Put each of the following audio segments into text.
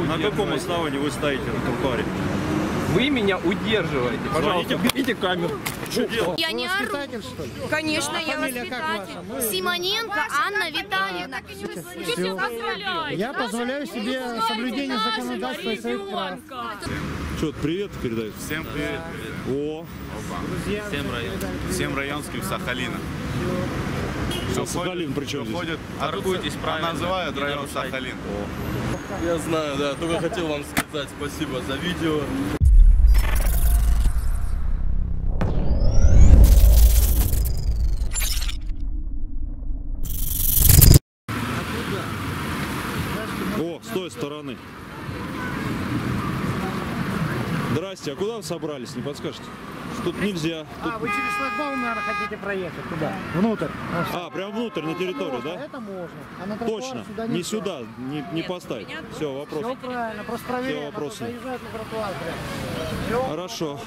На каком основании вы стоите на тротуаре? Вы меня удерживаете. Пожалуйста, уберите камеру. Я не ору. Конечно, я воспитатель. Симоненко Анна Витальевна. Я позволяю себе соблюдение законодательства и своих прав. Что, привет передают? Всем привет. О, Всем районским Сахалина. Сахалин при чем здесь? Торгуйтесь правильно. Называют район Сахалин. Я знаю, да. Только хотел вам сказать спасибо за видео. О, с той стороны. Здрасте, а куда вы собрались, не подскажете? Тут нельзя. Тут... Вы через шлагбаум, наверное, хотите проехать туда? Внутрь. А, прям внутрь, на территорию, да? Это можно. А на тротуар Точно, сюда не сюда, не поставить. Все, вопрос. Все правильно, просто проверяем. Все, вопросы. Заезжают на тротуар прям. Хорошо.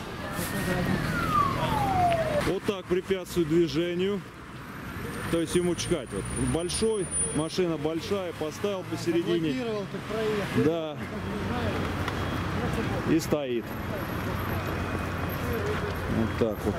Вот так препятствует движению. То есть ему чкать. Вот. Большой, машина большая, поставил посередине. Заблокировал, ты проехал. Да. И стоит. Вот так вот.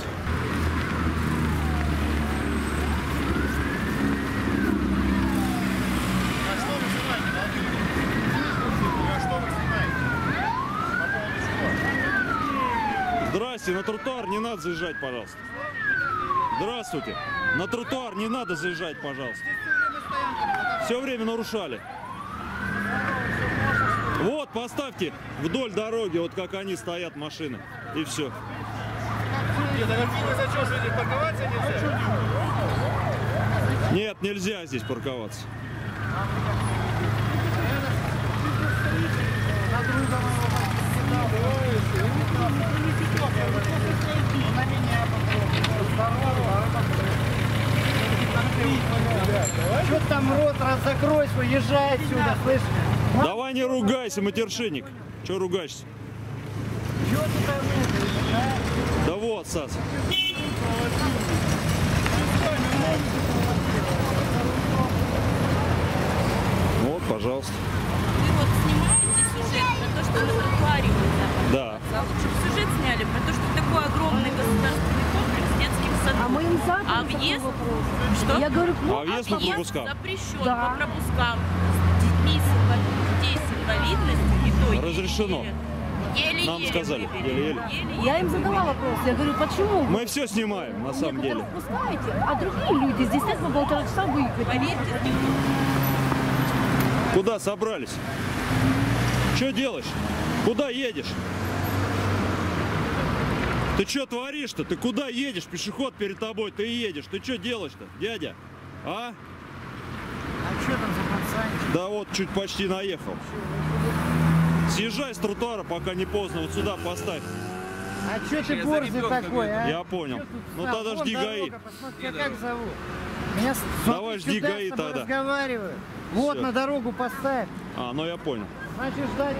Здрасте, на тротуар не надо заезжать, пожалуйста. Здравствуйте. На тротуар не надо заезжать, пожалуйста. Все время нарушали. Вот, поставьте вдоль дороги, вот как они стоят, машины. И все. Нет, нельзя здесь парковаться. Что там рот разокрой, езжай отсюда, слышишь? Давай не ругайся, матершинник. Че ругаешься? Да вот, Сас. Вот, пожалуйста. Вы вот снимаете сюжет про то, что на тротуаре нельзя. Да. А лучше бы сюжет сняли про то, что такой огромный государственный комплекс детских садов. А мы им за А въезд? Что? Я говорю, А въезд по пропускам? Запрещен Да. по пропускам. С детьми с инвалидностью и то Разрешено. еле-еле Нам сказали, еле-еле. я им задала вопрос. Я говорю, почему? Мы все снимаем, на самом деле. Некоторых пускаете, а другие люди здесь стоят по 1,5 часа выехать. Поверьте, Куда собрались? Что делаешь? Куда едешь? Ты что творишь-то? Ты куда едешь? Пешеход перед тобой, ты едешь. Ты что делаешь-то, дядя? А? А что там за пацанчик? Да вот, чуть почти наехал. Съезжай с тротуара, пока не поздно. Вот сюда поставь. А что ты борзый такой, а? Я понял. Чё тут Ну стал? тогда Вон жди дорога, ГАИ. посмотри, как зовут? Меня Давай, жди сюда ГАИ с тобой тогда. разговариваю. Вот Всё. на дорогу поставь. А, ну я понял. Значит, ждать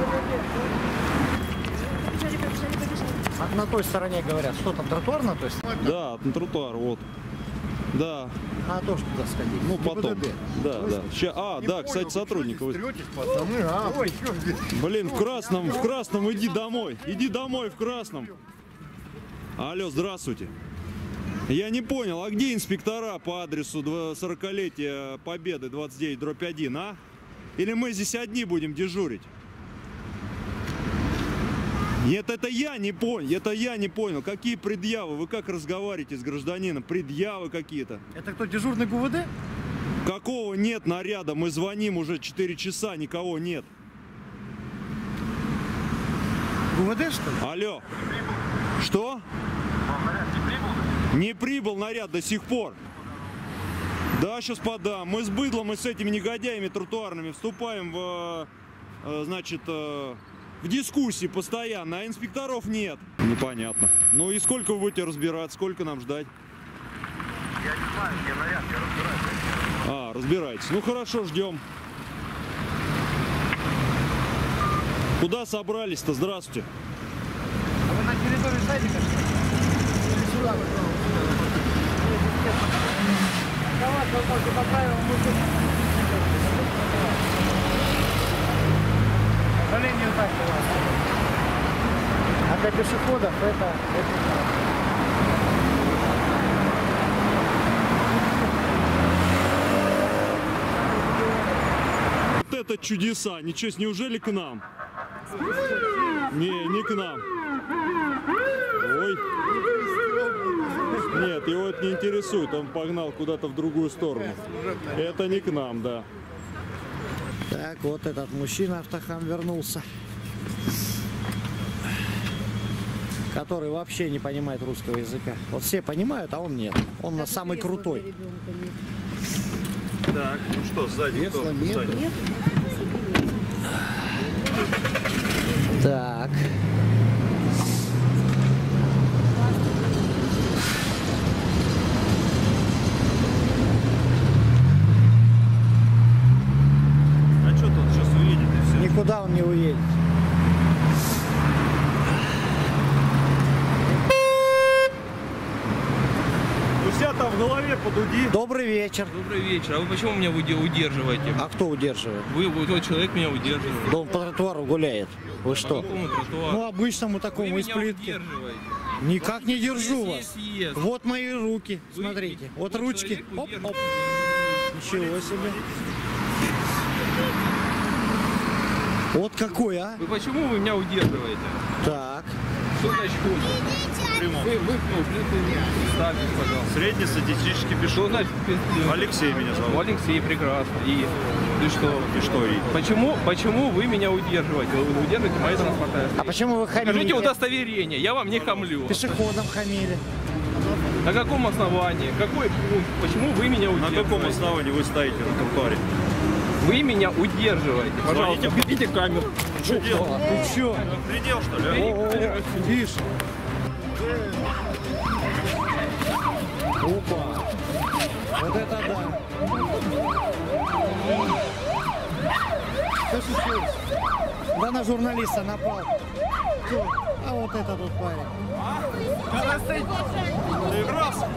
на той стороне говорят, что там, тротуар на той стороне? Да, на тротуар, вот. Да. А то, что туда сходить. Ну потом. ГИБДД. Да, да. Да, кстати, сотрудник. Пацаны, а? Ой, Блин, в красном, иди домой. Иди домой в красном. Алло, здравствуйте. Я не понял, а где инспектора по адресу 40-летия Победы 29/1, а? Или мы здесь одни будем дежурить? Нет, это я не понял. Какие предъявы? Вы как разговариваете с гражданином? Предъявы какие-то. это кто, дежурный ГУВД? Какого нет наряда? Мы звоним уже 4 часа, никого нет. ГУВД, что ли? Алло. Что? Не прибыл наряд до сих пор. Да, сейчас подам. Мы с быдлом и с этими негодяями тротуарными вступаем в, значит, в дискуссии постоянно, а инспекторов нет. Непонятно. Ну и сколько вы будете разбираться, сколько нам ждать? Я не знаю, где наряд, я разбираюсь. А, разбирайтесь. Ну хорошо, ждем. Куда собрались-то? Здравствуйте. А вы на территории садика, что ли? Или сюда? Давай, по правилам, мы махать у вас. А для пешеходов это... Вот это чудеса. Ничего, неужели к нам? Не к нам. Ой. Нет, его это не интересует. Он погнал куда-то в другую сторону. Это не к нам, да. Так, вот этот мужчина автохам вернулся. Который вообще не понимает русского языка. Вот все понимают, а он нет. Он у нас самый крутой. Так, ну что, сзади кто? Сзади. Так. А что тут сейчас уедет и все? Никуда он не уедет. У себя там в голове подуди. Добрый вечер. Добрый вечер. А вы почему меня удерживаете? А кто удерживает? Вы тот человек меня удерживает. Да он по тротуару гуляет. Вы что? По какому тротуару? Ну, обычному Вы такому из меня плитки. удерживаете. Никак не держу Есть, вас. есть. Вот мои руки. Вы- Смотрите. Вот вы ручки. человек Оп, удерживаете. оп. Ничего себе. Вот какой, а? Вы почему вы меня удерживаете? Так. Что значит представьтесь, пожалуйста. Среднестатистический Что пешеход. значит? Алексей меня зовут. Алексей, прекрасно. И что? И что? И? Почему вы меня удерживаете? Вы удерживаете мои транспортные А средства. почему вы Покажите хамите? удостоверение, я вам не хамлю. Пешеходом хамили. На каком основании? Какой пункт? Почему вы меня На удерживаете? каком основании вы стоите на тротуаре? Вы меня удерживаете. Пожалуйста, уберите камеру. Что делать? Ты чё? Предел, что ли? О, видишь? Опа. Вот это да. Что случилось? Да на журналиста напал. Кто? А вот это тут парень. Доигрался?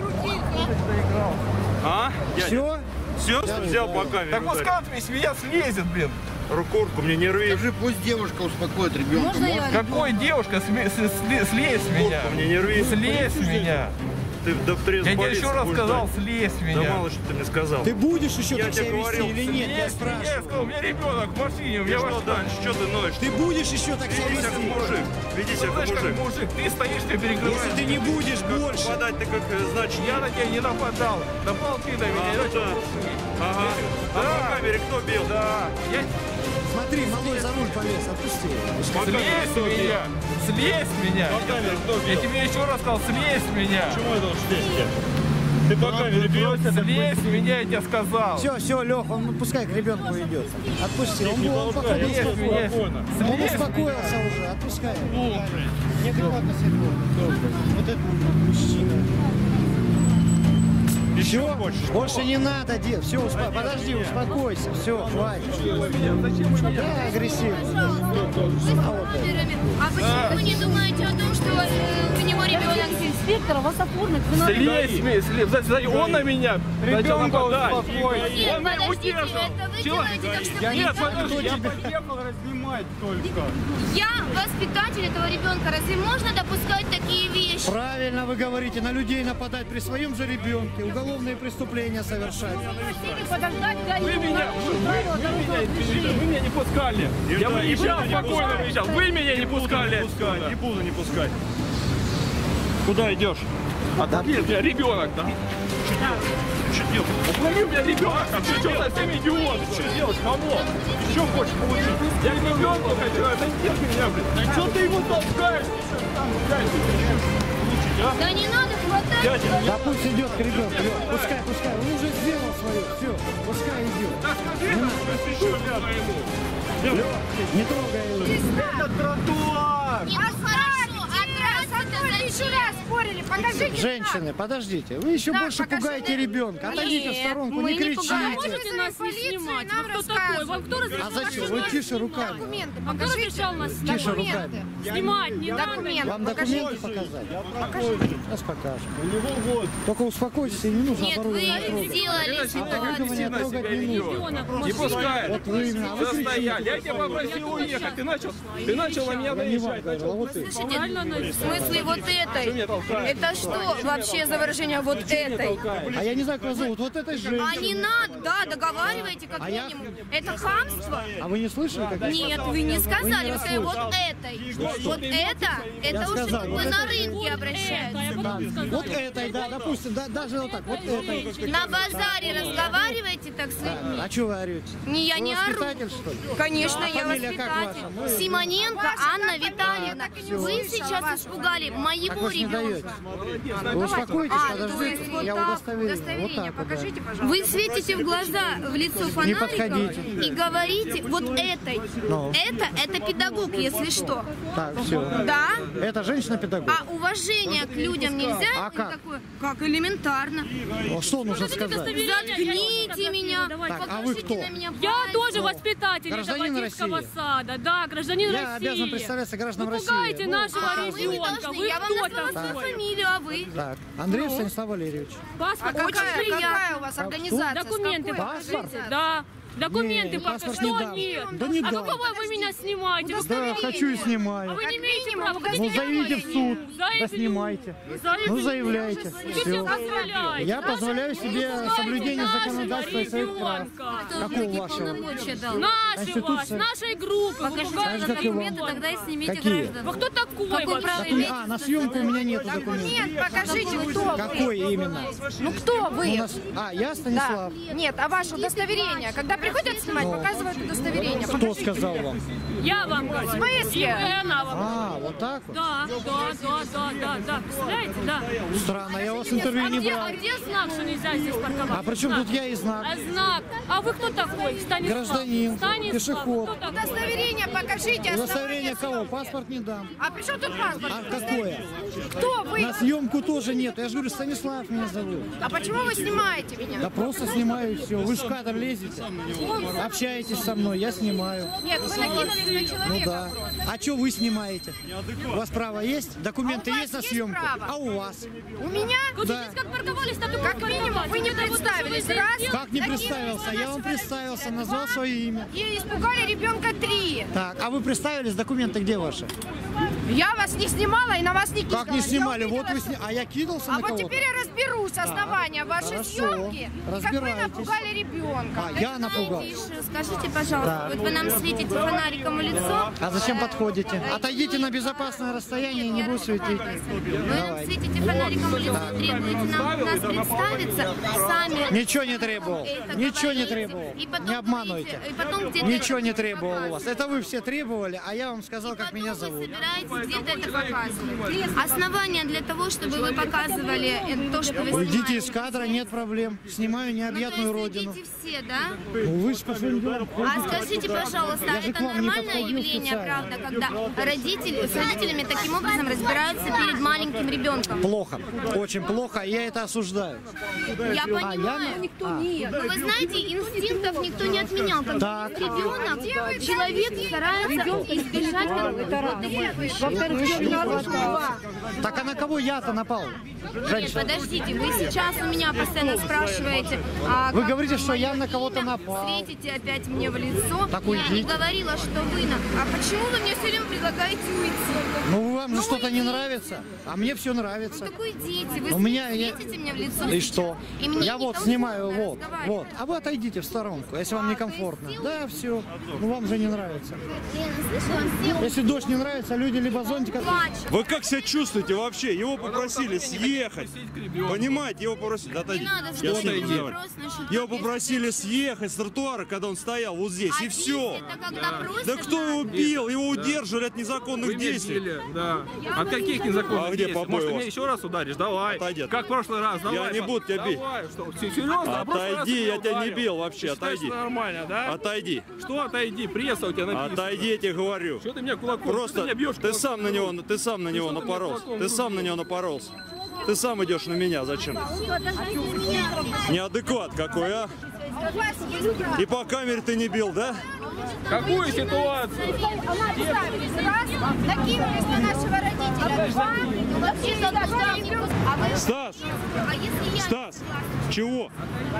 А? Все? Все, взял по камере. Так пускай с меня слезет, блин. Руку не рви. Скажи, пусть девушка успокоит ребенка. Какой девушка? Слезь с меня. Мне не рви. Слезь с меня. Ты в Я тебе еще раз сказал, ждать. слезь с Да меня. мало что ты мне сказал. Ты будешь еще Я так тебе себя говорил, вести или нет? Я Слезь с меня, я спрашиваю. сказал, у меня ребенок в машине, у И меня что дальше? Что ты ноешь? Ты будешь еще так себя Веди себя как вести? мужик. Веди себя Знаешь, как как мужик. мужик, ты стоишь, ты перекрываешь. Если ты не будешь больше. Подать ты как, значит, Я на тебя не нападал. Напал ты на меня, А, я начал да. душить. Ага. А по камере кто бил? Да. Я... Смотри, малой за руль полез, отпусти. По камере Слезь с кто бил? меня! Слезь с меня! По камере кто Я бил? тебе еще раз сказал, слезь с меня! Почему я должен слезть тебя? Ты по камере бьешься? Слезь с меня, я тебе сказал! Все, Лех, он пускай к ребенку идет. Отпусти. Он походу Слезь с меня! он Слезь! успокоился уже, отпускай. Не приватно Вот этот мужчина. Еще Все, хочешь? больше не надо, дед. Все, подожди, успокойся. Все, хватит. Да, агрессивно. А почему вы не думаете о том, что у него ребенок? Инспектор, вас оформят. Вы надо... Слезь с меня! Слезь! Он на меня! Начал нападать! Нет, Он меня подождите, удерживал! это вы Чего? делаете так, что Нет, ребенок- подожди, я Я воспитатель этого ребенка. Разве можно допускать такие вещи? Правильно вы говорите, на людей нападать при своем же ребенке, уголовные преступления совершать. Хотели подождать, Вы меня не пускали! Я выезжал, спокойно выезжал! Вы меня не пускали! Не буду не пускать. Куда идешь? Отпусти, у меня ребенок там! Что делать? Останови, у меня ребенок там! Ты что, совсем идиот? Что делать, хамло? Что хочешь получить? Я к ребенку хочу, это нет меня, блин! Что ты его толкаешь? Да не надо хватать. Да пусть идет к ребенку, Лёх, пускай, он уже сделал свое, все, пускай идет. Не трогай его. Это тротуар! Нет, хорошо, а трасса-то еще раз спорили, покажите. Женщины, подождите, вы еще Да, больше покажи. пугаете ребенка. Отойдите в Нет, сторонку, мы не не кричите. пугаем. Можете нас не снимать? нам Вы кто такой? Вам кто А разрешал? зачем? Вы тише руками. Документы, Кто покажите. разрешал нас Тише снимать? руками. Снимать не надо. Документы. Вам покажите. документы показать? Сейчас покажем. Только успокойтесь, и не нужно Нет, вы оборудование трогать. сделали Оборудование ситуацию. трогать не нужно. Ребенок, Не пускай. Вот вы именно, а вы Застояли. кричите. Я тебя попросил уехать. Ты начал на меня Я не вам наезжать. говорю, а вот ты. В смысле вот этой? Это что вообще за выражение вот этой? А я не знаю, как вас зовут. Вот этой А женщины. не надо, да, договаривайте как А я- минимум. Это хамство? А вы не слышали, как я Нет, сказал? вы не сказали, не вы сказали вот этой. Вот это уже сказал, как вот бы на это. рынке обращаются. Да, вот этой, да, допустим, да, даже вот так, вот этой. На базаре разговариваете так с людьми? А что вы орете? Не, я Вы не ору. воспитатель, что ли? Конечно, А я фамилия как воспитатель. ваша? Вы- Симоненко Анна Витальевна. Вы сейчас испугали Так моего вы ж не даете. ребенка. Вы успокойтесь, А, то есть подождите. вот Я так, удостоверение. Вот удостоверение так вот, да. покажите, пожалуйста. Вы светите в глаза, в лицо фонариком подходите. и говорите вот этой. Ну. Это педагог, если что. Так, все. Да? Это женщина-педагог. А уважение к людям нельзя? А как? Никакое? Как элементарно. Ну, что нужно сказать? Заткните меня. Так, а вы Покажите кто? на меня Я пальцем. тоже воспитатель Гражданин этого детского России. сада. Да, гражданин Я России. обязан представляться гражданам Вы России. пугаете Вот, нашего А вы не ребенка. должны. Вы Я вам кто назвала свою такой? фамилию, а вы? Так, Андреев Станислав Валерьевич. Паспорт. Очень приятно. Какая у вас организация? Документы С какой? покажите. Да. Документы Не, покажите. паспорт не Что дам. нет? Да не А дам. какого вы меня снимаете? Да, хочу и А снимаю. вы не имеете права. Ну, Покажите заявите в суд. Да Заявлю. снимайте. Заявлю. Ну, заявляйте. Что Все. тебе позволяете? Я позволяю себе соблюдение Нашего законодательства и своих прав. ребенка. Какого вашего? Полномочия дал. Нашего, Конституция. нашей группы. Вы Покажите пугаете как его? документы, тогда и снимите Какие? граждан. Вы кто такой Какое вообще? право Докумен- имеете? А, на съемку у меня нету документов. Нет, покажите, кто вы. Какой именно? Ну кто У вы? нас... А, я Станислав. Нет, а ваше удостоверение? Когда приходят снимать, показывают удостоверение. Кто сказал вам? Я вам говорю. В смысле? И она вам. А, вот так вот? Да. Представляете, да. Странно, я у вас интервью не брал. А где знак, что нельзя здесь парковаться? А при чем тут я и знак? А знак? А вы кто такой? Станислав. Гражданин, Станислав. пешеход. Кто такой? Удостоверение покажите. Удостоверение основание кого? съемки. Паспорт не дам. А при чем тут паспорт? А какое? Кто вы? На съемку тоже нет. Я же говорю, Станислав меня зовут. А почему вы снимаете меня? Да просто снимаю и все. Вы в кадр лезете, общаетесь со мной, я снимаю. Нет, вы накинулись на Ну человека. да. А что вы снимаете? У вас право есть? Документы А у вас есть на есть съемку? право? А у вас? У меня? Вот Да. здесь как парковались, так и Как минимум, вы не представились. Раз. Как не накинулись представился? на Я вам человека. представился, назвал свое имя. И испугали ребенка 3. Так, а вы представились? Документы где ваши? Я вас не снимала и на вас не кидала. Как не Я снимали? увидела, Вот вы что- сняли. А я кидался А на вот кого-то? теперь я разберусь основания вашей Хорошо. съемки. Как вы Разбирайтесь. напугали ребенка. А, я напугал. Тише, скажите, пожалуйста, Так. вот вы нам светите фонариком в лицо, А зачем подходите? Отойдите на безопасное расстояние и не буду светить. вы нам светите фонариком в лицо, требуете нас представиться, сами Ничего не требовал. это Ничего не говорите, требовал. и потом Не обманывайте. говорите, и потом где-то Ничего не это требовал у вас. показываете. Это вы все требовали, а я вам сказал, как Потом меня вы зовут. собираетесь где-то это показывать. Основания для того, чтобы вы показывали то, что вы Уйдите снимаете. из кадра, нет проблем. Снимаю Ну, необъятную то есть родину. идите все, да? Ну, вы же по своим делам А ходите. скажите, пожалуйста, Я же это к вам не нормальное подходил явление, специально. правда, когда родители с родителями таким образом разбираются перед маленьким ребенком? Плохо. Очень плохо. Я это осуждаю. Я понимаю. Но вы знаете, инстинктов никто не отменял. Когда Так. ребенок, человек старается избежать Так а на кого я-то напал? Нет, Женщина. подождите, вы сейчас у меня постоянно спрашиваете. Вы как говорите, что я моё на кого-то имя, напал. Светите опять мне в лицо. Так Я не уйдите. говорила, что вы на... А почему вы мне все время предлагаете уйти? Ну вам же Ну, что-то не уйдите. нравится, а мне все нравится. Так уйдите, вы У меня светите мне в лицо И сейчас. что? И мне Я вот некомфортно снимаю, вот, разговаривать. вот. А вы отойдите в сторонку, если вам А, некомфортно. то есть Да, все. Ну вам же не нравится. Лена, слышала, все Если дождь не нравится, люди либо зонтик... плачут. Вы как себя чувствуете вообще? Его попросили съехать. Понимаете, его попросили. Да, Не отойди. надо Я задавать с ним разговариваю. вопрос насчет Его того, попросили съехать с тротуара, когда он стоял вот здесь, А и все. это когда просят Да кто его нас. бесит? бил, его удерживали от незаконных Вы меня действий. били, да. От каких незаконных А где действий? побои Может, у ты вас? меня еще раз ударишь? Давай. Отойди. Как в прошлый раз, давай. не буду тебя бить. Давай, что, серьезно? А в прошлый раз Отойди, ты меня я тебя не ударил. бил вообще, Ты считаешь, отойди. что нормально, да? Отойди. Что отойди? Пресса у тебя написано. Отойди, я тебе говорю. Что ты меня кулаком? Что ты Просто меня бьешь ты сам на него, кулаком? ты сам на него что ты меня напоролся. кулаком Ты сам на рубишь? него напоролся. Ты сам идешь на меня, зачем? Неадекват какой, а? И по камере ты не бил, да? Какую ситуацию? Накинулись на нашего родителя. Два. Ну, вообще, а вы... Стас! А если я... Стас! Чего?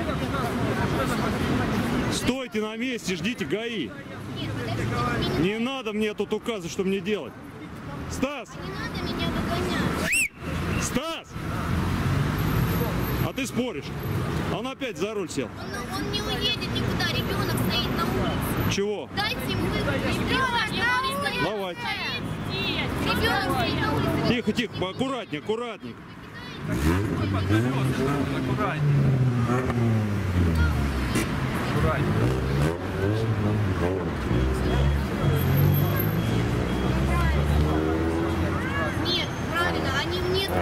Стойте на месте, ждите ГАИ. Нет, подождите, мне Не надо мне тут указывать, что мне делать. Стас! не надо меня выгонять. Стас! А ты споришь. Он опять за руль сел. Он не уедет никуда, ребенок стоит на улице. Чего? Дайте ему выгонять. Ребенок на улице. Давай. Ребенок стоит на улице. Тихо, тихо, аккуратнее, аккуратнее. Нет, правильно, они мне что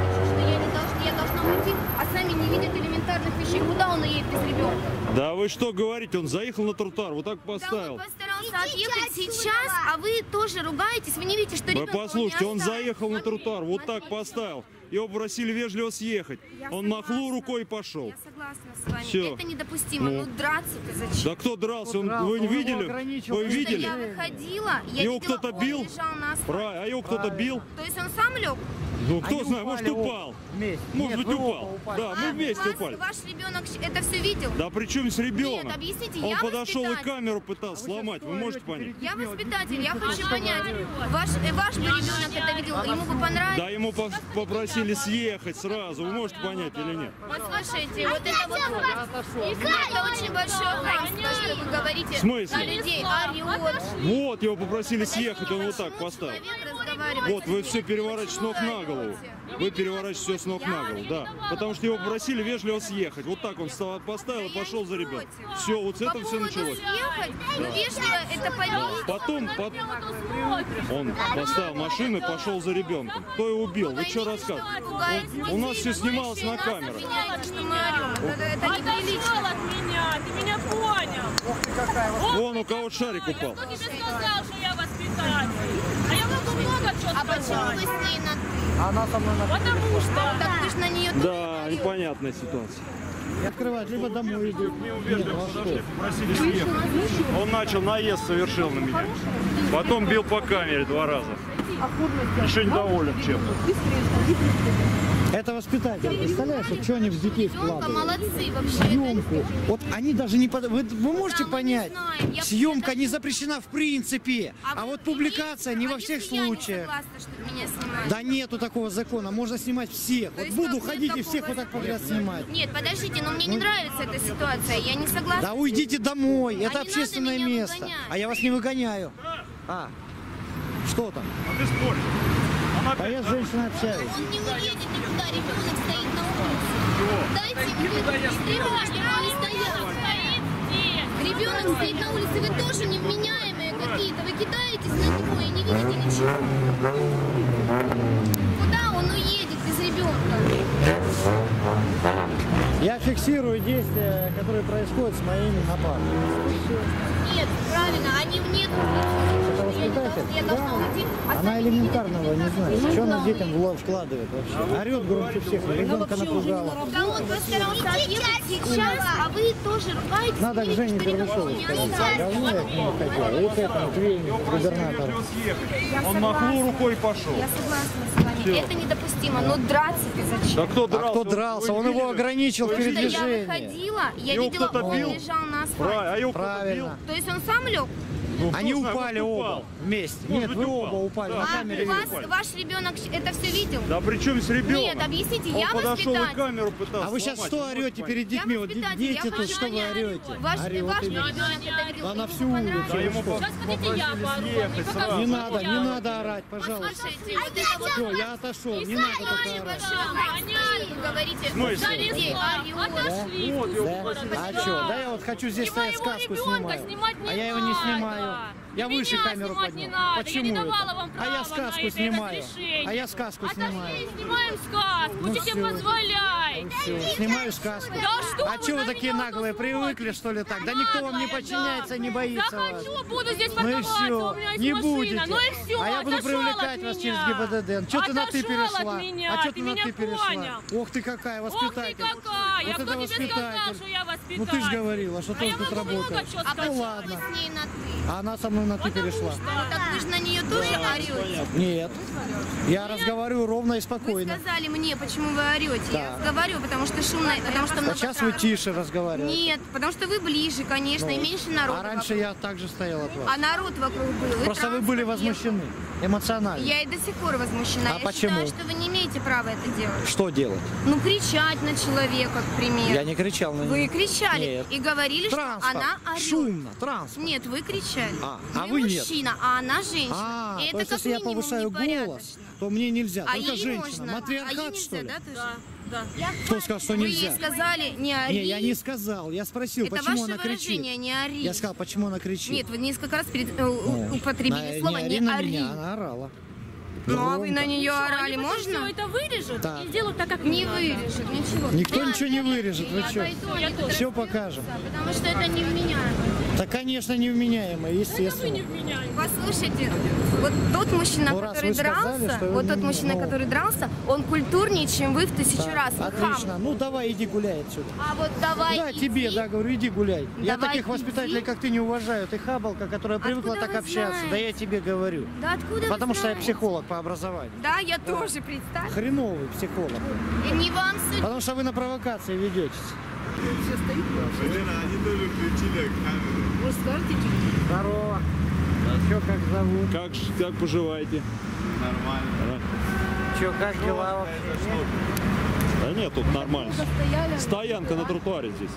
я должна уйти, а сами не видят элементарных вещей. Куда он едет без ребенка? Да вы что говорите, он заехал на тротуар, вот так Да, он поставил. постарался отъехать сейчас, а вы тоже ругаетесь. Вы не видите, что Вы ребенка послушайте, не он оставит. заехал на Смотрите, тротуар, вот так смотрите. поставил. Его просили вежливо съехать. Я Он согласна. махнул рукой и пошел. Я согласна с вами. Всё. Это недопустимо. Ну. Ну драться-то зачем? Да кто дрался? Кто дрался? Вы не Он его видели? ограничил. Вы Это видели? Я выходила, я Его видела, кто-то он бил? лежал на асфальте. А его кто-то бил? То есть он сам лег? Ну кто Они знает, может упали упал. вместе. Может Нет, быть вы упал. оба упали. Да, мы вместе упали. Ваш ребенок это все видел? Да при чем с ребенок? Нет, объясните, Он я подошел и воспитатель. камеру пытался сломать, вы можете понять? Я воспитатель, я хочу понять, ваш бы ребенок это видел, ему бы понравилось? Да, ему попросили съехать сразу, вы можете понять или нет? Послушайте, вот это вот, это очень большое хамство, что вы говорите В смысле? на людей, орет. Вот, его попросили съехать, он вот так поставил. Человек разговаривает. Вот, вы все переворачиваете с ног на голову. Вы переворачиваете все с ног на голову, да. Потому что его попросили вежливо съехать. Вот так он поставил и пошел за ребенком. Все, вот с По этого все поводу началось. съехать, ну вежливо это понять. Потом он поставил машину и пошел за ребенком. Кто его убил? Вы что рассказываете? У нас все снималось на камеру. Обвиняете, что мы орем. Это неприлично. Отошел от меня, ты меня понял. Вон у кого шарик упал. Кто тебе сказал, что я воспитатель? А я могу много чего А почему сказать. вы с ней на Она со мной на... Потому что... Так ты ж на нее тоже Да, говорил. непонятная ситуация. Открывать, либо домой идут. Нет, ну а что? Попросили съехать. Он начал наезд, совершил на меня. Потом бил по камере 2 раза. Еще недоволен чем-то. Это воспитатель. Представляешь, вот что они в детей Ребенка вкладывают? молодцы вообще. Съемку. Вот они даже не... Вы можете Да, мы не понять? знаем. Я Съемка даже- не запрещена в принципе. А вот публикация не во всех если я не случаях. согласна, что меня снимают? Да нету такого закона, можно снимать всех. Вот есть буду как нет ходить и такого всех вот так закона? подряд снимать. Нет, подождите, но мне не нравится эта ситуация, я не согласна. Да уйдите домой, это не надо общественное меня место. выгонять. А я вас не выгоняю. А, что там? А ты споришь. А я с женщиной общаюсь. Он не уедет никуда, ребенок стоит на улице. Дайте ему выгонять. Ребенок не стоят. Ребенок стоит на улице, вы тоже невменяемые какие-то. Вы кидаетесь на него и не видите ничего. Куда он уедет без ребенка? Я фиксирую действия, которые происходят с моими напарниками. Нет, правильно, они мне Это воспитатель? Я должна уйти. А Она сами элементарного не знает. Что она детям вкладывает вообще? Орет громче всех, ребенка напугала. Да он постарался отъехать сейчас, а вы тоже ругаетесь. Надо к Жене Первышовой сказать. Давно я к нему хотел. И к этому, к Вене, губернатору. Он махнул рукой и пошел. Я согласна с вами, это недопустимо, но драться-то зачем? Да кто А дрался? кто дрался? Вы Он его видели? ограничил в Потому что я передвижении. выходила, я Его видела, кто-то он бил? лежал на асфальте. Правильно, а его кто-то бил? Правильно. То есть он сам лег? Ну, кто Они знает, упали может, оба упал. вместе. Может Нет, быть, вы упал. оба упали. Да. На А камере видели. ваш ребенок это все видел? Да при чем с ребенком? Нет, объясните, Он я подошел и воспитатель. камеру пытался А вы сейчас сломать, что вы можете орете понять? перед Я детьми? Вот воспитатель, дети я тут, хочу что вы понять. орете? Ваш Орет ребенок именно. это видел, Она ему всю улицу. понравилось. Да ему Сейчас хотите я поору? съехать сразу. Не надо, не надо орать, пожалуйста. Послушайте, вот это вот Все, я отошел, не надо так очень орать. большое хамство, вы говорите, смысле? за людей орет. Отошли. Да? А что? Да я вот хочу здесь стоять, сказку снимаю. А я его не снимаю. Я Меня выше камеру снимать не поднял. надо. Почему Я не это? давала вам А я права сказку на это снимаю. разрешение. А я сказку снимаю. Отошли, снимаем сказку. Ну Тебе всё. позволяй. Все, снимаю сказку. Да что А вы чего на вы такие меня наглые? смотрите? Привыкли, что ли, так? Да никто вам не Наглая, подчиняется, да. не боится вас. Захочу, буду здесь Ну и парковаться, все, у меня есть не машина. будете. Ну и все, А я буду отошел привлекать от вас через меня. ГИБДД. Что ты на ты Отошел перешла? от меня, А что ты ты на меня ты перешла? понял. Ох ты какая Ох ты воспитатель. какая! Вот Я это кто тебе сказал, воспитатель. что я воспитатель? Ну ты же говорила, что А ты я тут могу много работаешь. чего А сказать. почему ладно. вы с ней на ты? А она со мной на ты перешла. Ну так вы же на нее тоже орете. Нет. Я разговариваю ровно и Вы спокойно. сказали мне, почему вы орете. Я Да. говорю, потому что шумно, потому что А много сейчас вы транспорта. тише разговариваете. Нет, потому что вы ближе, конечно, и меньше народу А раньше вокруг. я также стоял от вас. А народ вокруг был. и Просто вы были транспорт возмущены. Эмоционально. ехал. Я и до сих пор возмущена. А я почему? считаю, что вы не имеете права это делать. Что делать? Ну, кричать на человека, к примеру. Я не кричал на Вы нее. кричали Нет. и говорили, Транспорт. что она орет. Шумно. Транспорт. Нет, вы кричали. А вы вы нет. мужчина, а она женщина. А, и то это есть как если я минимум повышаю голос, непорядочно. то мне нельзя. А Только ей женщина. можно. Матриархат, а ей нельзя, что ли? да, тоже? Да. Кто сказал, что Вы ей нельзя? сказали, не ори. Не, я не сказал. Я спросил, Это почему ваше она кричит. выражение, не ори. Я сказал, почему она кричит. Нет, вы несколько раз Ну, употребили слово не «не ори на ори». меня, она орала. Ну, а вы Громко. на нее орали, Они потом можно? все это вырежут Да. и сделают так, как Не надо. вырежет, ничего. Никто Да, ничего не вырежет, вы я что? пойду, они тут Все разберутся, покажем. Потому что это невменяемо. Да, конечно, невменяемая, естественно. Послушайте, вот тот мужчина, Ну, раз который вы сказали, дрался, что вот вы тот не- мужчина, ну. который дрался, он культурнее, чем вы в 1000 раз. Вы хам. Отлично. Ну давай, иди гуляй отсюда. А вот давай Да, иди. тебе, да, говорю, иди гуляй. Я Давай, таких воспитателей, иди. как ты, не уважаю. Ты хабалка, которая привыкла Откуда так вы общаться. знаете? Да я тебе говорю. Да откуда вы Потому что я знаете? психолог по образованию. Да, я тоже, представь. Хреновый психолог. И не вам судить. Потому что вы на провокации ведетесь. Здорово. Че, как зовут? Как поживаете? Че, как дела вообще? Да нет, тут нормально. Стоянка на тротуаре здесь.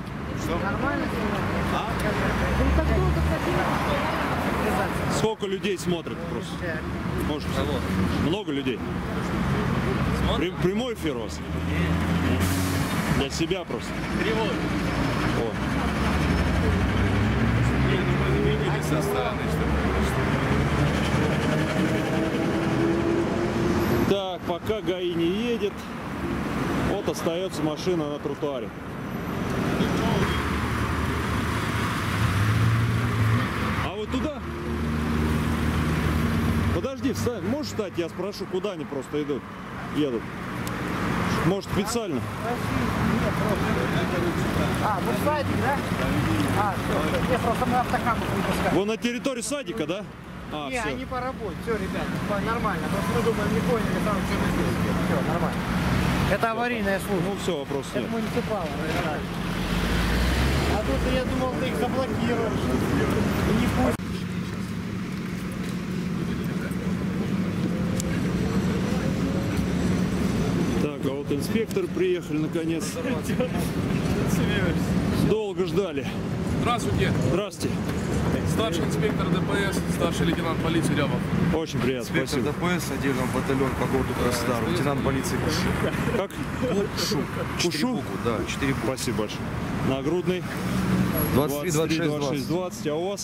Сколько людей смотрят просто? Может, много людей? Прямой эфир у вас? Для себя просто. О. Так, пока ГАИ не едет, вот остается машина на тротуаре. А вот туда? Подожди, встань. Можешь встать? Я спрошу, куда они просто идут, едут. Может, специально? А, вы в садик, да? А, все, просто мы автокамеру выпускаем. Вы на территории садика, да? А, Не, все. они по работе. Все, ребят, нормально. Просто мы думаем, не поняли, там что мы здесь. Все, нормально. Это аварийная служба. Ну все, вопросов Это нет. муниципал. А тут я думал, ты их заблокируешь. И не пусть. Так, а вот инспекторы приехали наконец. Долго ждали. Здравствуйте. Здравствуйте. Старший инспектор ДПС, старший лейтенант полиции Рябов. Очень приятно, Инспектор спасибо. ДПС, отдельного батальона по городу Краснодар, лейтенант полиции Кушу. Как? Кушу. 4 Кушу? буквы, да, 4 буквы. Спасибо большое. Нагрудный 23, 26, 26, 20. 20. А у вас?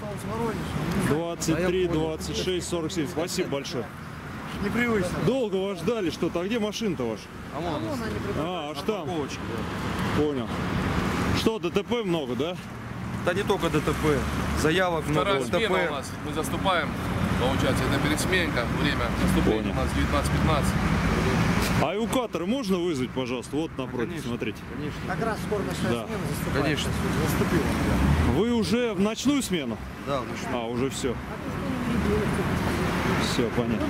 23, 26, 47. Спасибо большое. Непривычно. Долго вас ждали что-то. А где машина-то ваша? А, аж там. Парковочка, да. Понял. Что, ДТП много, да? Да не только ДТП, заявок много, Вторая смена у ДТП. нас. Мы заступаем. Получается, это пересменка. Время наступления Понял. у нас 19:15. А эвакуаторы можно вызвать, пожалуйста? Вот напротив, Конечно. смотрите. Конечно, Как раз скоро ночная Да. смена заступает. конечно. Заступила. Вы уже в ночную смену? Да, ну что. А, уже все. Все, понятно.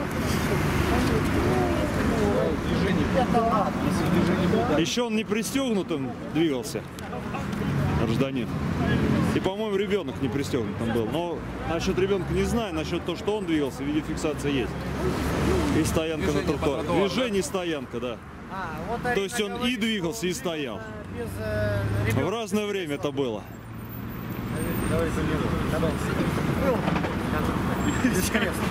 Еще он не пристегнутым двигался, гражданин. И, по-моему, ребенок не пристегнутым был. Но насчет ребенка не знаю, насчет того, что он двигался, видеофиксация есть. И стоянка на Движение по тротуаре. тротуару, Движение и стоянка, да. А, вот То есть он и двигался, и стоял. В разное время это было. Давай замену. Давай. Интересно.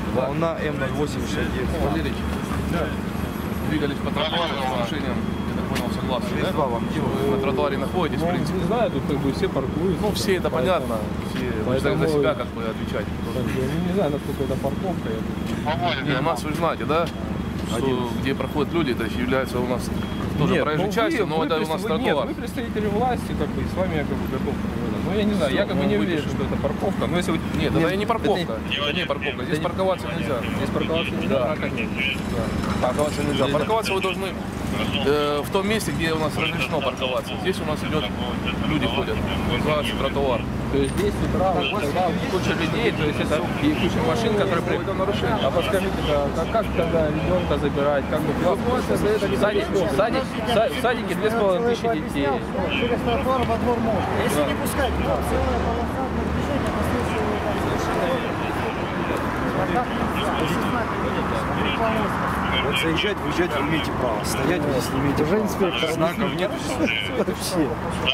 Волна М089. Валерий. Двигались по тротуару с нарушением. понял, согласны, да? Вы на тротуаре находитесь, в принципе. Не знаю, тут как бы все паркуются. Ну, все это понятно. Все, вы же за себя как бы отвечаете. Я не знаю, насколько это парковка. Не, у нас, вы же знаете, да? Что, где проходят люди, это является у нас тоже проезжей частью, но это у нас тротуар. Нет, вы представители власти, как бы, и с вами я как бы готов. Ну, я не знаю, я как бы не уверен, что это парковка. Но если вы... Нет, это не парковка. Это не парковка. Здесь парковаться нельзя. Здесь парковаться нельзя? Да. Парковаться нельзя. Парковаться вы должны в том месте, где у нас разрешено парковаться. Здесь у нас идет, люди ходят, называется тротуар. То есть здесь с утра, когда куча людей, то есть это и куча машин, которые приходят на нарушение. А подскажите, как тогда ребенка забирать, как бы в садике 2500 детей. Через тротуар во двор можно. Если не пускать, Вот заезжать, выезжать вы имеете право. Стоять вы здесь не имеете права. Уже инспектор. Знаков нет. Вообще.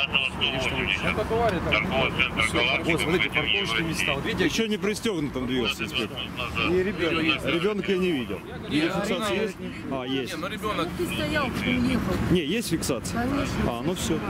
Вот, смотрите, парковочные места. Вот видите, Еще не пристегнутым двигался инспектор. и ребенок. Ребенка я не видел. Фиксация есть? А, есть. Но ребенок... Ты стоял, уехал. Не, есть фиксация? А, ну все.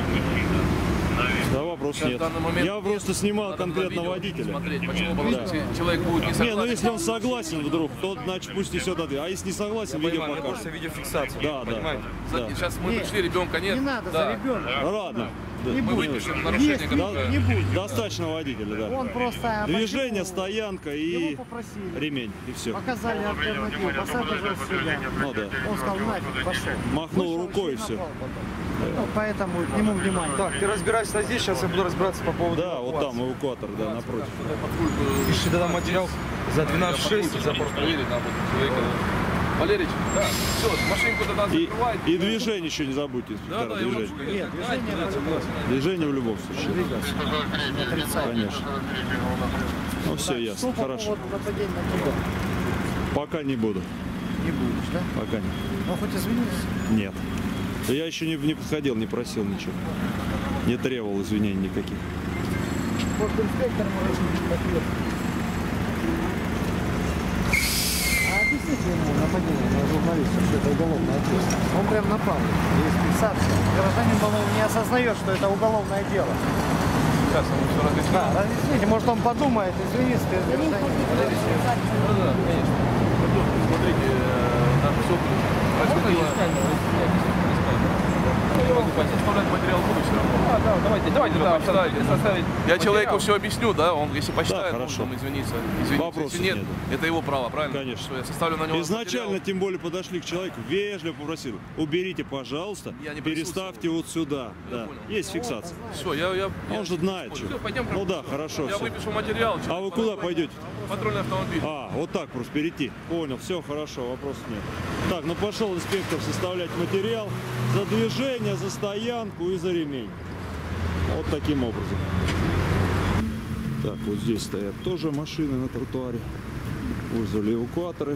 Да, вопрос нет. Я просто снимал конкретно водителя. Смотреть, почему, потому что если человек будет не Не, согласен. ну если он согласен вдруг, то значит пусть несет ответ. А если не согласен, видео Понимаю, покажет. просто видеофиксацию. Да, да. Понимаете? Да. Сейчас мы пришли, ребенка нет. не надо Да. за ребенка. Ладно. Да. Мы выпишем нарушение, Есть, которое... не будет. Достаточно водителя, да. Он просто... Движение, почему? стоянка и Его попросили. ремень, и все. Показали альтернативу. Посадка же сюда. Ну да. Он сказал, нафиг, пошел. Махнул рукой и все. Ну, поэтому к нему внимание. Так, ты разбираешься здесь, сейчас я буду разбираться по поводу Да, вот там эвакуатор, да, напротив. Пиши тогда материал за 12.6. Запор проверить, надо будет человека. Валерич, да, все, машинку тогда И, закрывайте. и движение еще не забудьте, Да, инспектор, да, его движение. лучше. Движение в любом случае. Конечно. Ну все ясно, хорошо. Нападение на тебя. Пока не буду. Не будешь, да? Пока не. Ну, хоть извинись. Нет. Я еще не подходил, не просил ничего. Не требовал извинений никаких. Вот инспектор может быть ответ. А объясните ему нападение на журналиста, что это уголовное ответственность. Он прям напал. Есть фиксация. Гражданин, по-моему, не осознает, что это уголовное дело. Сейчас мы все разъясним. Да, разъясните, может он подумает, извинись, ты гражданин. Да, конечно. Смотрите, нам все происходило. Я могу составлять материал буду все равно. Давайте, составить. Я человеку все объясню, да, он если посчитает, хорошо. может извиниться. Извиниться, Вопросов если нет, нет. это его право, правильно? Конечно. Что я составлю на него Изначально, материал. тем более, подошли к человеку, вежливо попросил, уберите, пожалуйста, Я не переставьте вот сюда. Да. понял. Есть фиксация. Все, я Он же знает, что. Все, пойдем. Ну да, хорошо. Я Все. выпишу материал. А вы куда пойдете? Патрульный автомобиль. А, вот так просто перейти. Понял, все хорошо, вопросов нет. Так, ну пошел инспектор составлять материал за движение, за стоянку и за ремень. Вот таким образом. Так, вот здесь стоят тоже машины на тротуаре. Вызвали эвакуаторы.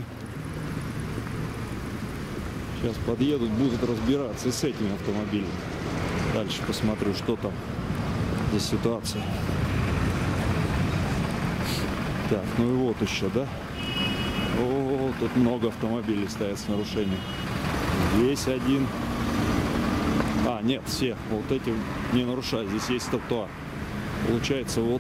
Сейчас подъедут, будут разбираться и с этими автомобилями. Дальше посмотрю, что там за ситуация. Так, ну и вот еще, да? О, тут много автомобилей стоят с нарушением. Здесь один. А, нет, все. Вот эти не нарушают. Здесь есть тротуар. Получается, вот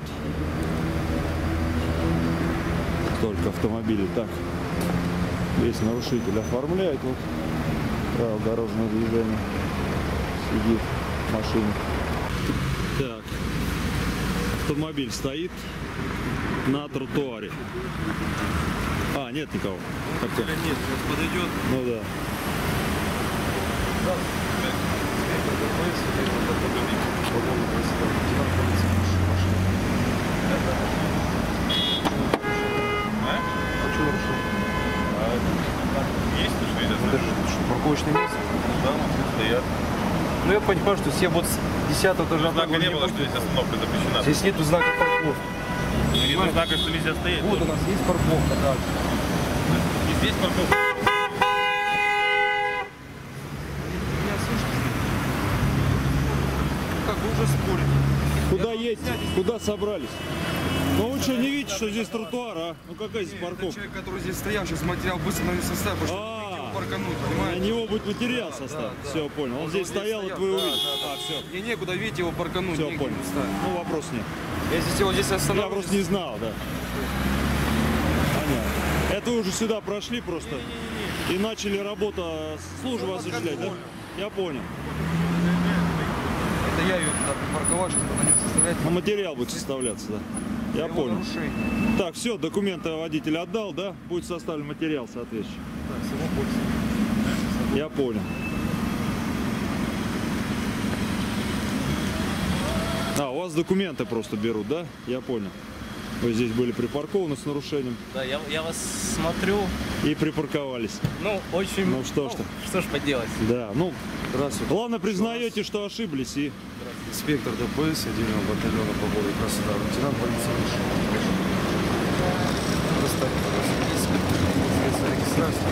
столько автомобилей. Так, весь нарушитель оформляет. Вот правило дорожного движения. Сидит в машине. Так, автомобиль стоит на тротуаре. А, нет никого. Хотя... Нет, сейчас подойдет. Ну да. Парковочное место? Да, вот стоят. Ну я понимаю, что все вот с 10-го этажа... Знака не было, что здесь остановка запрещена. Здесь нету знака парковки. Нету знака, что нельзя стоять. Вот у нас есть парковка, да. И здесь парковка. Как вы уже спорите? Куда едете? Куда собрались? Ну вы что, не видите, что здесь тротуар, а? Ну какая здесь парковка? Человек, который здесь стоял, сейчас материал быстро на составит, потому что... паркануть, На понимаете? него будет материал составлен. Да, Все, понял. Он здесь стоял, и стоял, вы да, увидели. да, да. А, все. Мне некуда, видите, его паркануть. Все, негде понял. ставить. Ну, вопрос нет. Я здесь его здесь Я остановлю. просто не знал, да. Понятно. Это вы уже сюда прошли просто и начали работу службы осуществлять, да? Я понял. Это я ее туда припарковал, чтобы она не составлять. Но материал будет составляться, да. Я его понял. нарушение. Так, все, документы водитель отдал, да? Будет составлен материал соответствующий. Так, всего больше. Я понял. А, у вас документы просто берут, да? Я понял. Вы здесь были припаркованы с нарушением Да, я вас смотрю, и припарковались. ну, очень... Ну что ж ты. Что ж поделать. Да, ну, Здравствуйте. главное признаете, что ошиблись и... Инспектор ДПС отдельного батальона по городу Краснодар, лейтенант полиции Мишин. Доставьте, пожалуйста, средства регистрации.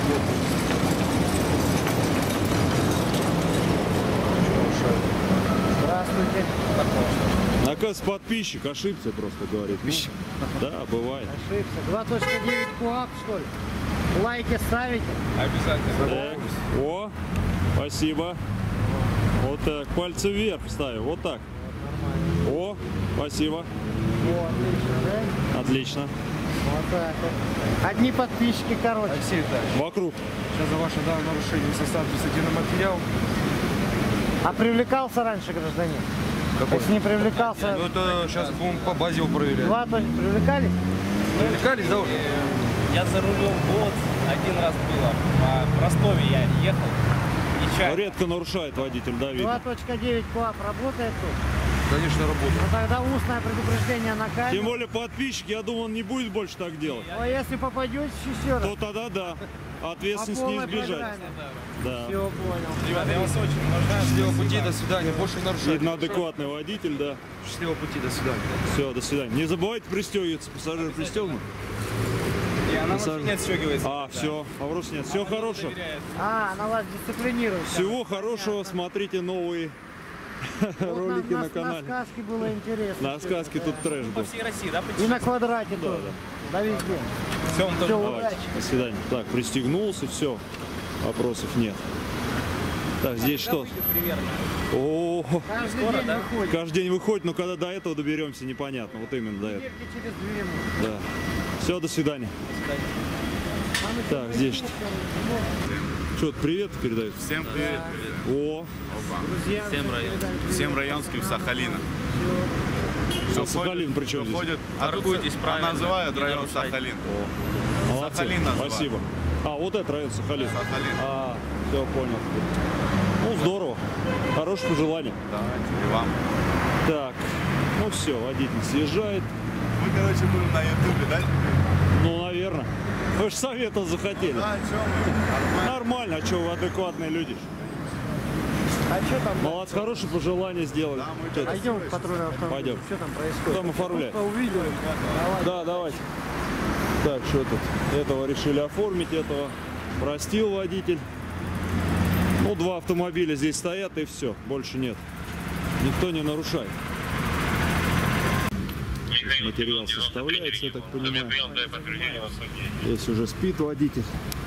Здравствуйте. Оказывается, подписчик ошибся просто, говорит. Подписчик? Да, бывает. Ошибся. 2.9 КУАП, что ли? Лайки ставите? Обязательно. Так. О, спасибо. Вот так, пальцы вверх ставим, вот так. О, спасибо. О, отлично, да? Отлично. Вот так вот. Одни подписчики, короче. Алексей Витальевич, Вокруг. сейчас за ваше данное нарушение составлен административный материал. А привлекался раньше гражданин? Какой? Если не привлекался, Ну это сейчас будем по базе его проверять. два точно привлекались? Привлекались, да, уже? Я за рулем год, один раз было. В Ростове я ехал. Нечаянно. Редко нарушает водитель, да, видно. 2.9 КУАП работает тут? Конечно, работает. Ну тогда устное предупреждение на Тем камеру. более подписчик, я думаю, он не будет больше так делать. А если попадете еще раз? То тогда да. Ответственность не избежать. Да. Все, понял. Ребята, я вас очень уважаю. Счастливого пути, до свидания. Больше не нарушайте. Видно, адекватный водитель, да. Счастливого пути, до свидания. Все, до свидания. Не забывайте пристегиваться. Пассажир пристегнут. И она Пассажир. вообще не отстегивается. А, все, вопросов нет. Всего хорошего. А, она вас дисциплинирует. Всего хорошего. Смотрите новые Вот ролики на На канале. сказке было интересно. На сказке тут трэш По был. всей России, да? И на квадрате тоже. Да везде. Все, вам тоже. Все, Давайте, удачи. до свидания. Так, пристегнулся, все. Вопросов нет. Так, здесь что? Примерно. О, Каждый Скоро, день да? выходит. каждый день выходит, но когда до этого доберемся, непонятно. Вот именно до этого. Верьте через 2 минуты. Да. Все, до свидания. Так, здесь что? Что-то привет передают? Всем привет. О, Всем районским Сахалина. а Сахалин при чем здесь? Ходят, Торгуйтесь правильно, называют не район нарушайте. Сахалин. Молодцы, Сахалин называют. спасибо. А, вот это район Сахалин. Сахалин. А, все, понял. Ну, здорово. Хорошее пожелание. Давайте, и вам. Так, ну все, водитель съезжает. Мы, короче, будем на ютубе, да? Ну, наверное. Вы же совета захотели. Да, о чем мы? Нормально, а что вы адекватные люди? А что там? Молодцы, хорошее пожелание сделали. Чё там? Пойдем в патрульную автомобиль. Пойдем. Что там происходит? Там оформляем. Просто увидели. Давай. Да, давайте. Так, что тут? Этого решили оформить, этого простил водитель. Ну, 2 автомобиля здесь стоят, и все. Больше нет. Никто не нарушает. Материал составляется, я так понимаю. Здесь уже спит водитель.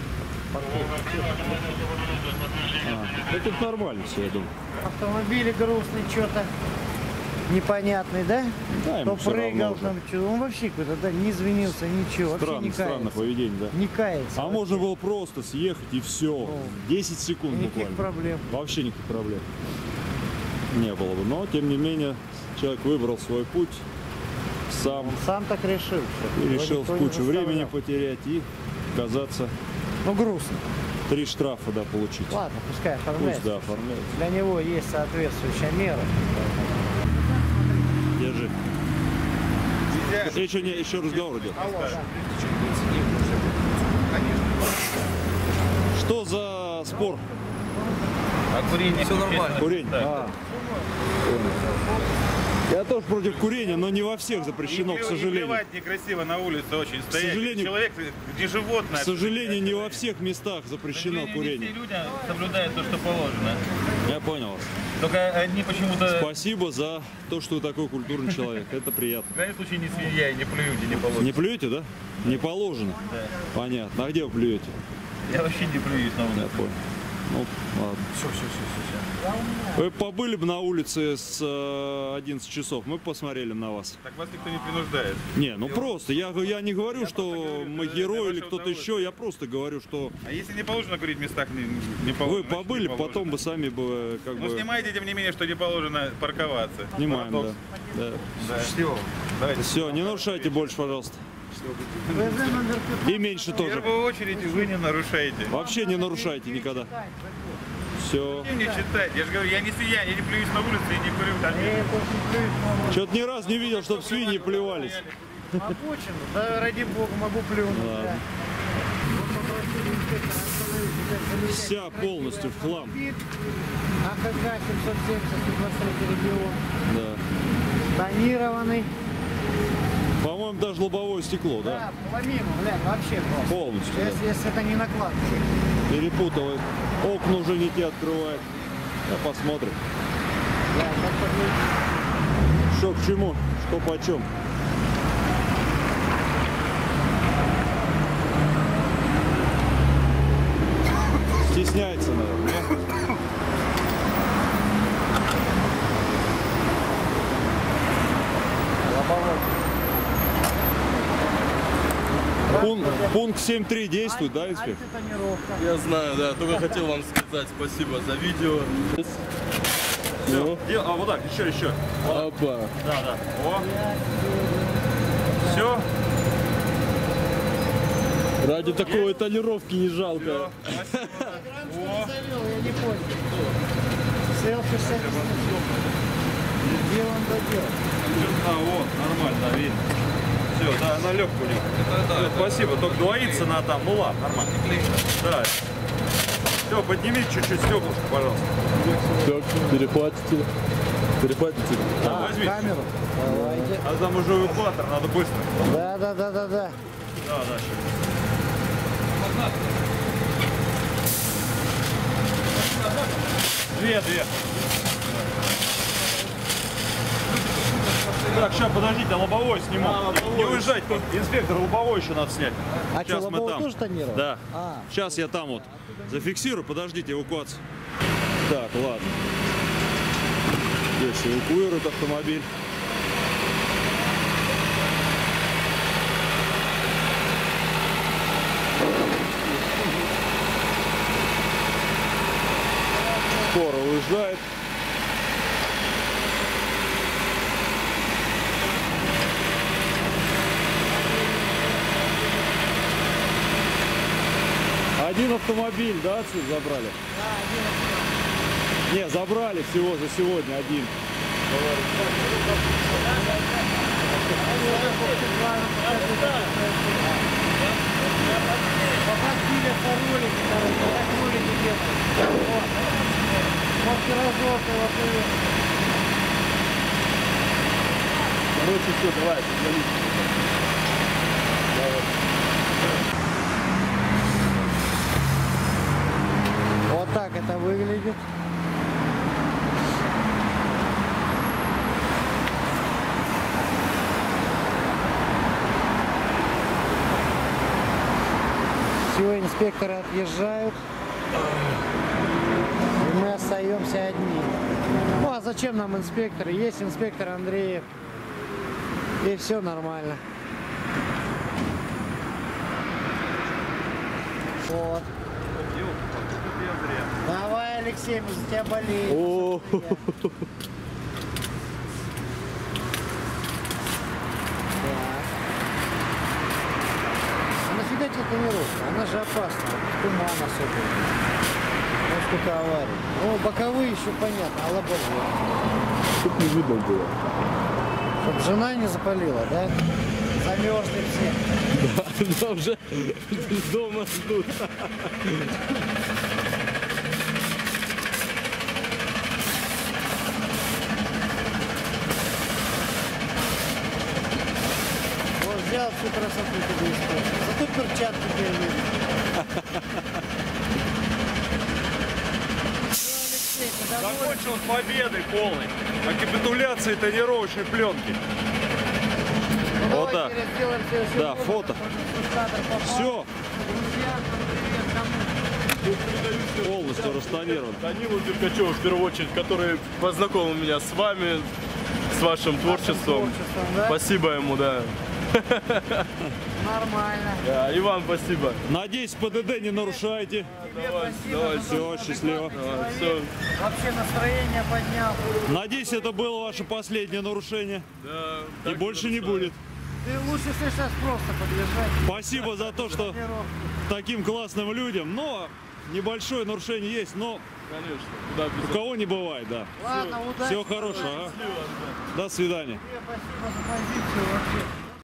А, это нормально все, я думаю. Автомобили грустный, что-то непонятный, да? Да, ему То всё равно прыгал уже. там, что он вообще какой-то, да, не извинился, ничего, вообще не Странное кается. поведение, да. Не кается. А можно было просто съехать и все. 10 секунд Никаких буквально. проблем. Вообще никаких проблем не было бы. Но, тем не менее, человек выбрал свой путь сам Сам так решил. и Его решил никто в не кучу времени заставлял. потерять и оказаться Ну, грустно. 3 штрафа, да, получить. Ладно, пускай Пусть, оформляется. да, оформляет. Для него есть соответствующая мера. Держи. Еще разговор идет. Что за спор? А курение Все нормально. Курение? А. Я тоже против курения, но не во всех запрещено, к сожалению. Плевать некрасиво на улице очень стоять. сожалению- Человек не животное. К сожалению, не во всех местах запрещено курение. Люди соблюдают то, что положено. Я понял вас. Только одни почему-то... Спасибо за то, что вы такой культурный человек. Это приятно. В крайнем случае не свинья и не плюют, и не положено. Не плюете, да? Не положено. Да. Понятно. А где вы плюете? Я вообще не плююсь на улице. Я понял. Ну, ладно. Все. Вы побыли бы на улице с 11 часов, мы посмотрели на вас. Так вас никто не принуждает. Не, ну просто, я не говорю, что мы герои или кто-то еще, я просто говорю, что А если не положено курить в местах, не вы положено? побыли, потом бы сами бы как Ну бы... снимайте, тем не менее, что не положено парковаться. Снимаем, да. Да. Давайте. Все, не нарушайте больше, пожалуйста. И меньше В тоже. первую очередь вы не нарушаете. Вообще не нарушайте никогда. Все. Не читать. Я же говорю, я не свинья, я не плююсь на улице и не курю в доме. Что-то ни разу не видел, чтобы свиньи плевались. Обочину, да ради бога, могу плюнуть. Ладно. Вся полностью в хлам. АХГ 770, регион. Да. Тонированный. По-моему, даже лобовое стекло, да? Да, помимо, блядь, вообще просто. Полностью. Да. Если это не накладка. Перепутывает. Окна уже не те открывает. Да, посмотрим. Да, как подъедет. Что к чему, что почем. Стесняется, наверное. Пункт 7.3 действует, да, инспектор? Я знаю, да. Только хотел вам сказать спасибо за видео. Все. А вот так, еще. Опа. Да. О. Все. Ради такой тонировки не жалко. Я не понял. Селфи с этим. Где он дойдет? А, вот, нормально, да, видно. Все, да, она легкая у него. Да, спасибо, только двоится на там. Ну ладно, нормально. Да. Все, поднимите чуть-чуть стеклышко, пожалуйста. Так, перехватите. Да, возьмите. Камеру. Давайте. А там уже эвакуатор, надо быстро. Да. Да, сейчас. Две. Так, сейчас, подождите, лобовой сниму. Не уезжать тут. Инспектор, лобовой еще надо снять. А что, Сейчас мы лобовой там. тоже тонировал? Да. А. Сейчас я там вот зафиксирую, подождите, эвакуацию. Так, ладно. Здесь эвакуируют автомобиль. Скоро уезжает. Один автомобиль, да, отсюда забрали? Да, один автомобиль. Не, забрали всего за сегодня один. Короче, все, давай, Вот так это выглядит. Все, инспекторы отъезжают. И мы остаемся одни. Ну а зачем нам инспекторы? Есть инспектор Андреев. И все нормально. Вот. Давай, Алексей, мы за тебя болеем. О, А нафига тебе тонировка? Она же опасна. Туман особенно. Ну, сколько аварий. Ну, боковые еще понятно, а лобовые. Тут не видно было. Чтоб жена не запалила, да? Замерзли все. Да, уже дома ждут. Вот взял всю красоту тебе испортил. Зато перчатки теперь видно. закончил с победой полной. О капитуляции тонировочной пленки. Ну, вот так. Да, фото. Все. Друзья, привет, кому? Полностью растонирован. Данилу Деркачеву, в первую очередь, который познакомил меня с вами, с вашим творчеством. Да? Спасибо ему, да. Нормально. Да, и вам спасибо. Надеюсь, ПДД не нарушайте. Давай, Все, счастливо. все. Вообще настроение поднял. Надеюсь, это было ваше последнее нарушение. Да, И больше не будет. Ты лучше сейчас просто подъезжать. Спасибо за то, что таким классным людям. Но небольшое нарушение есть, но Конечно. Куда без у кого не бывает, да. Ладно, удачи. Всего хорошего. Ага. До свидания. Спасибо за позицию вообще.